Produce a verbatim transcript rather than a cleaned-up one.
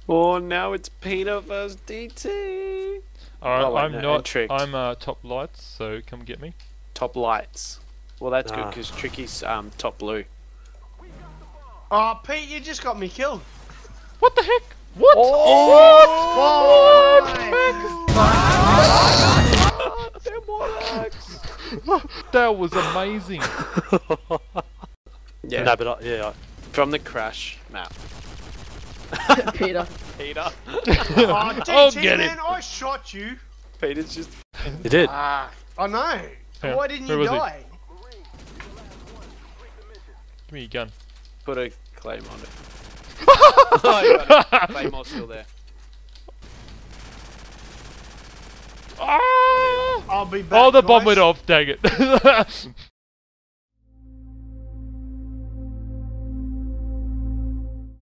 Oh, now it's Peter versus D T. Alright, Oh, wait, I'm no, not. Tricked. I'm uh, top lights, so come get me. Top lights. Well, that's good Ah. because Tricky's um top blue. Oh, Pete, you just got me killed. What the heck? What? Oh, That was amazing. Yeah. No, but I, yeah. From the crash map. Peter. Peter. Oh, I'll D T, get man, him. I shot you. Peter's just. I, you did. Ah, I know. Yeah, Why didn't where you was he? die? Give me your gun. Put a claim on it. Oh, you got it. Claymore's still there. Ah! I'll be back. Oh, the bomb guys. went off. Dang it.